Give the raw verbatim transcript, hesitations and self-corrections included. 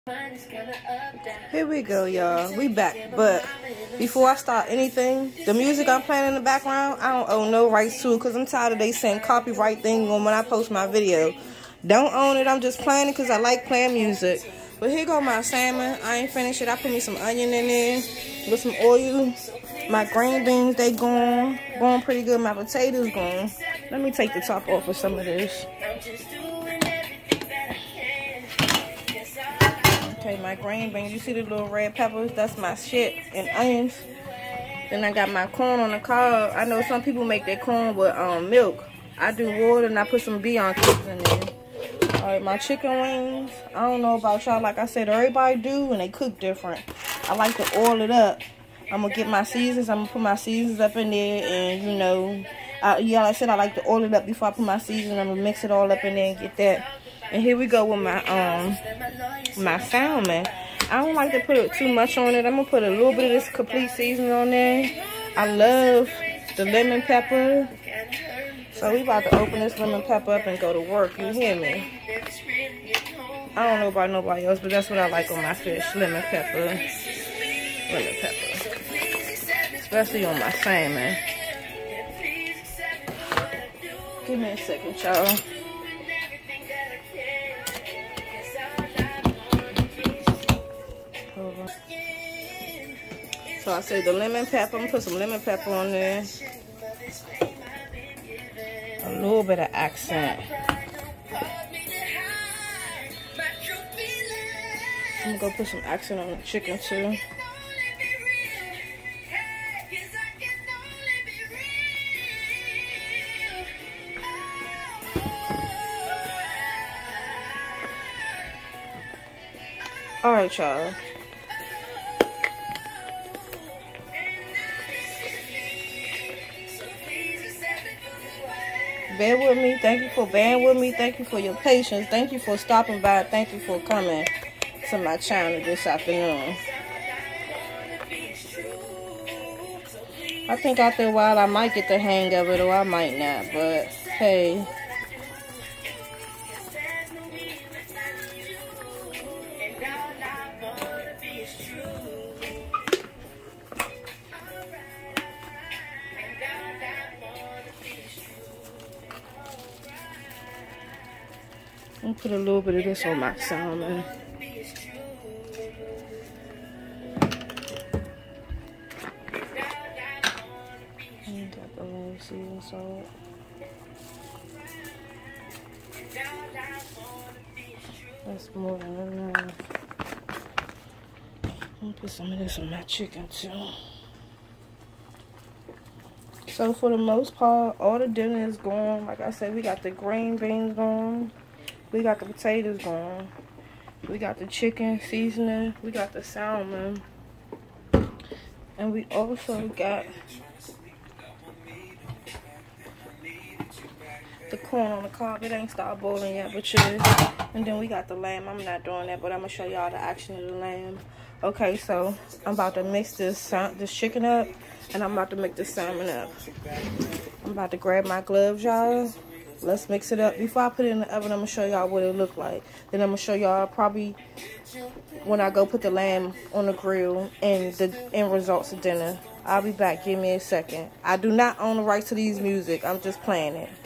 Here we go, y'all. We back. But before I start anything, the music I'm playing in the background, I don't own no rights to it because I'm tired of they saying copyright thing on when I post my video. Don't own it. I'm just playing it because I like playing music. But here go my salmon. I ain't finished it. I put me some onion in there with some oil. My green beans, they going, going pretty good. My potatoes going. Let me take the top off of some of this. Okay, my green beans. You see the little red peppers? That's my shit. And onions. Then I got my corn on the cob. I know some people make their corn with um, milk. I do water and I put some Beyond cubes in there. Alright, my chicken wings. I don't know about y'all. Like I said, everybody do and they cook different. I like to oil it up. I'm going to get my seasons. I'm going to put my seasons up in there. And, you know, I, yeah, like I said, I like to oil it up before I put my seasons. I'm going to mix it all up in there and get that. And here we go with my um my salmon. I don't like to put too much on it. I'm going to put a little bit of this complete seasoning on there. I love the lemon pepper. So we about to open this lemon pepper up and go to work. You hear me? I don't know about nobody else, but that's what I like on my fish. Lemon pepper. Lemon pepper. Especially on my salmon. Give me a second, y'all. So I said the lemon pepper. I'm gonna put some lemon pepper on there. A little bit of accent. I'm gonna go put some accent on the chicken too. All right, y'all. Bear with me. Thank you for bearing with me. Thank you for your patience. Thank you for stopping by. Thank you for coming to my channel this afternoon. I think after a while I might get the hang of it or I might not. But hey. I'm gonna put a little bit of this on my salmon. And got the little seasoned salt. That's more than enough. I'm gonna put some of this on my chicken too. So for the most part, all the dinner is going. Like I said, we got the green beans going. We got the potatoes going. We got the chicken seasoning. We got the salmon. And we also got the corn on the cob. It ain't started boiling yet, but it is. And then we got the lamb. I'm not doing that, but I'm going to show y'all the action of the lamb. Okay, so I'm about to mix this, this chicken up. And I'm about to make the salmon up. I'm about to grab my gloves, y'all. Let's mix it up. Before I put it in the oven, I'm going to show y'all what it look like. Then I'm going to show y'all probably when I go put the lamb on the grill and the end results of dinner. I'll be back. Give me a second. I do not own the rights to these music. I'm just playing it.